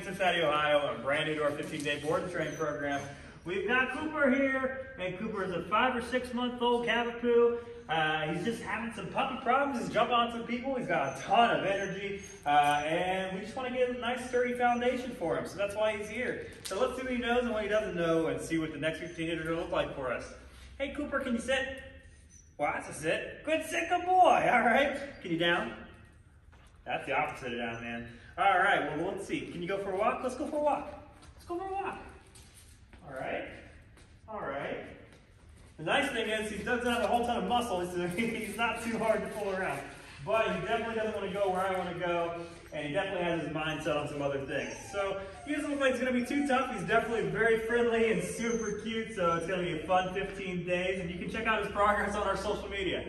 Cincinnati, Ohio. I'm brand new to our 15-day board and train program. We've got Cooper here, and Cooper is a 5 or 6 month old Cavapoo. He's just having some puppy problems. He's jumping on some people. He's got a ton of energy, and we just want to get a nice sturdy foundation for him. So that's why he's here. So let's see what he knows and what he doesn't know, and see what the next 15 days are going to look like for us. Hey Cooper, can you sit? Well, that's a sit. Good sit, good boy. All right. Can you down? That's the opposite of down, man. All right. Well, let's see. Can you go for a walk? Let's go for a walk. Let's go for a walk. All right. All right. The nice thing is he doesn't have a whole ton of muscle, so he's not too hard to pull around. But he definitely doesn't want to go where I want to go, and he definitely has his mind set on some other things. So he doesn't look like he's going to be too tough. He's definitely very friendly and super cute, so it's going to be a fun 15 days, and you can check out his progress on our social media.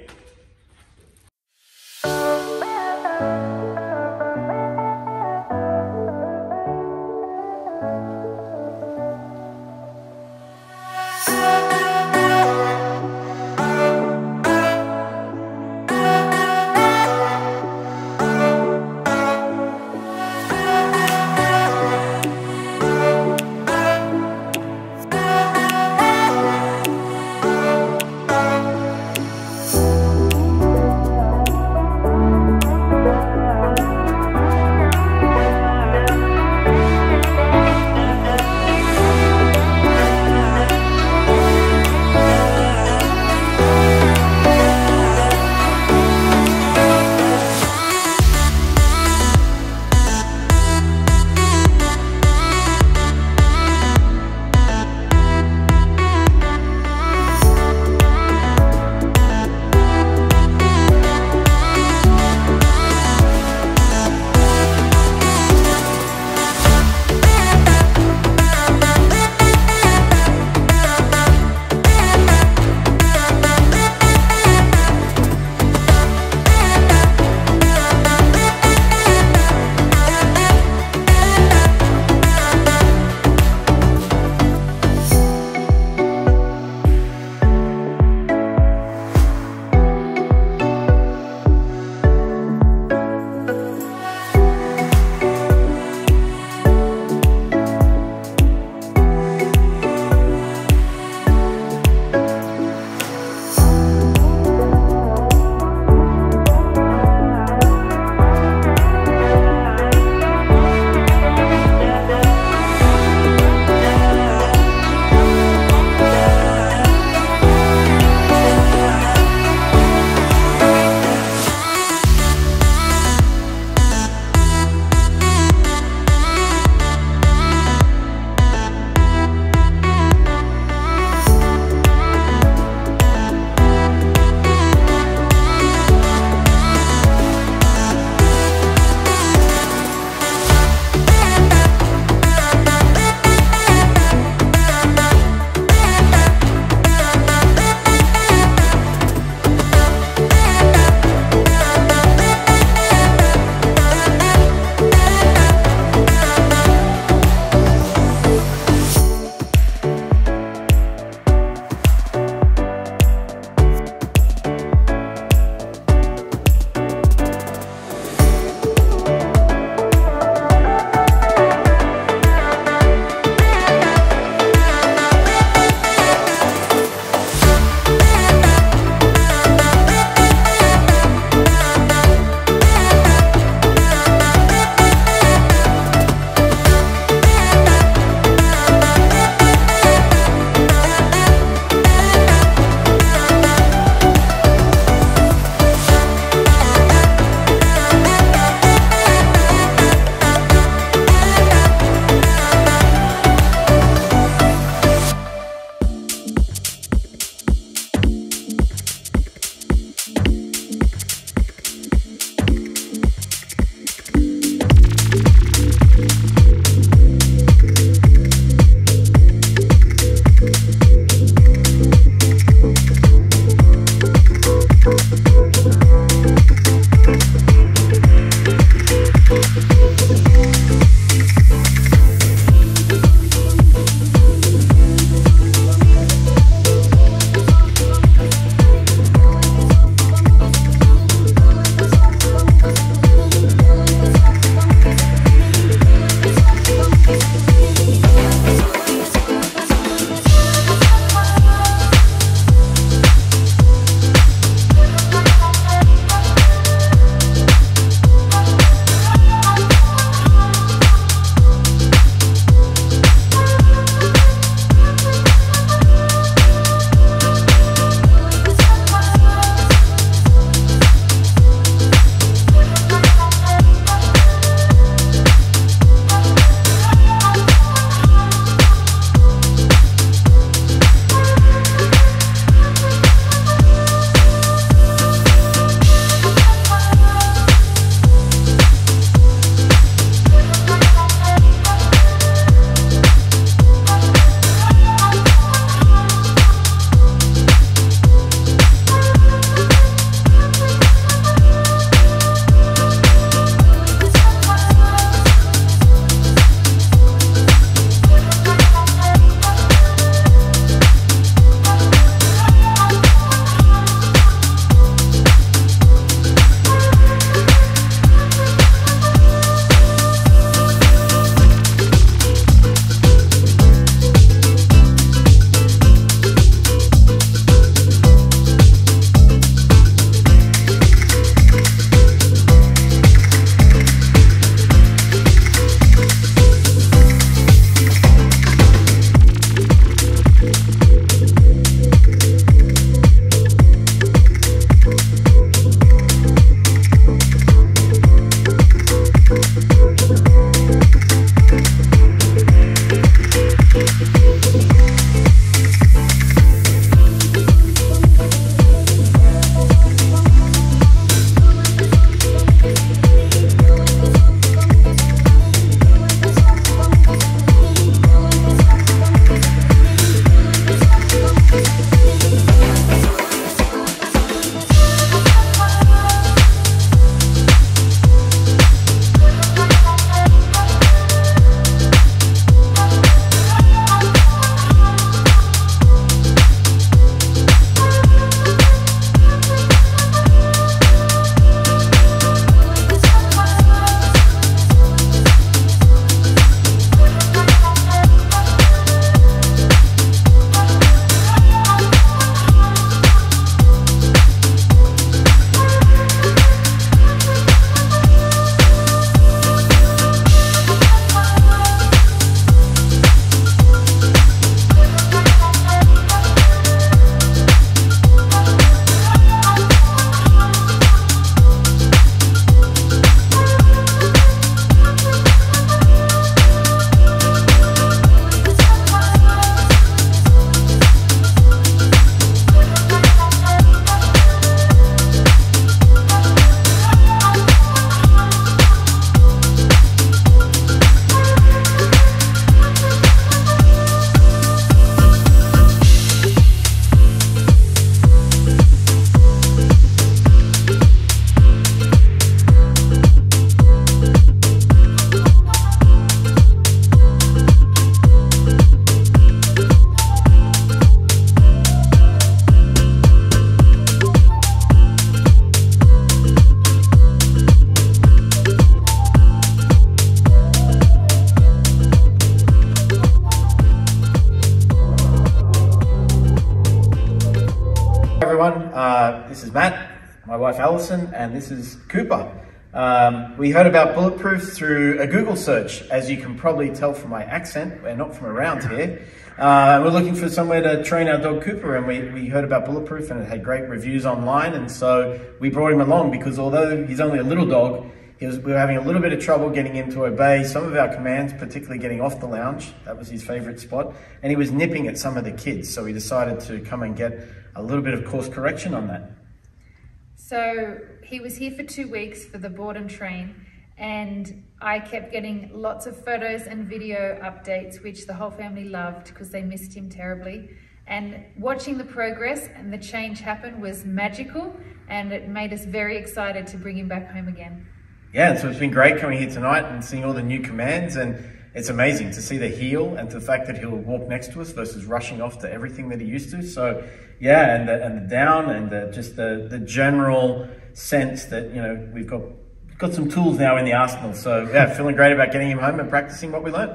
everyone. This is Matt, my wife Alison, and this is Cooper. We heard about Bulletproof through a Google search. As you can probably tell from my accent, we're not from around here. We're looking for somewhere to train our dog Cooper, and we heard about Bulletproof and it had great reviews online, and so we brought him along because although he's only a little dog, we were having a little bit of trouble getting him to obey some of our commands, particularly getting off the lounge. That was his favorite spot. And he was nipping at some of the kids. So we decided to come and get a little bit of course correction on that. So he was here for 2 weeks for the board and train. And I kept getting lots of photos and video updates, which the whole family loved because they missed him terribly. And watching the progress and the change happen was magical. And it made us very excited to bring him back home again. Yeah, and so it's been great coming here tonight and seeing all the new commands, and it's amazing to see the heel and the fact that he'll walk next to us versus rushing off to everything that he used to. So yeah, and the down and just the general sense that, you know, we've got some tools now in the arsenal. So yeah, feeling great about getting him home and practicing what we learned.